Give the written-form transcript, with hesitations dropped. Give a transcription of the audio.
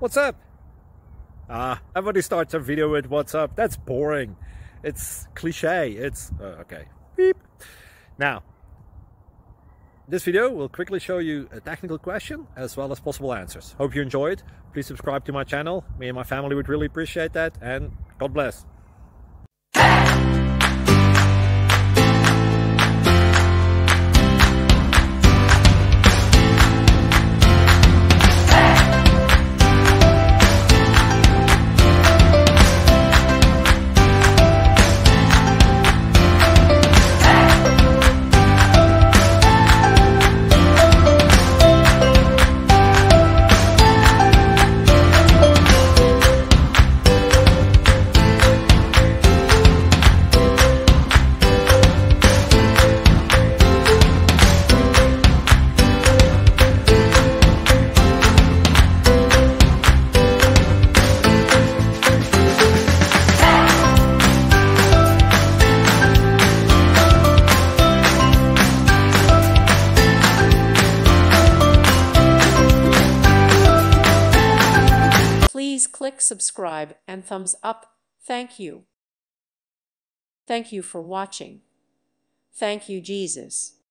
What's up? Everybody starts a video with what's up. That's boring. It's cliche. It's okay. Beep. Now, this video will quickly show you a technical question as well as possible answers. Hope you enjoyed. Please subscribe to my channel. Me and my family would really appreciate that, and God bless. Please click subscribe and thumbs up. Thank you. Thank you for watching. Thank you, Jesus.